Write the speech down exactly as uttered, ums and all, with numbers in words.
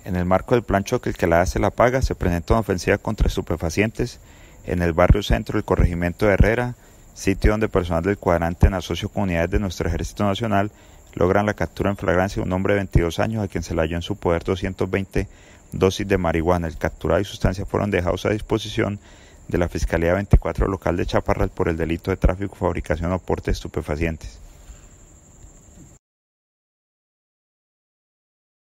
En el marco del plan choque El que la hace la paga, se presenta una ofensiva contra estupefacientes en el barrio centro del corregimiento de Herrera, sitio donde personal del cuadrante en asocio con unidades de nuestro Ejército Nacional logran la captura en flagrancia de un hombre de veintidós años a quien se le halló en su poder doscientas veinte dosis de marihuana. El capturado y sustancia fueron dejados a disposición de la Fiscalía veinticuatro local de Chaparral por el delito de tráfico, fabricación o porte de estupefacientes.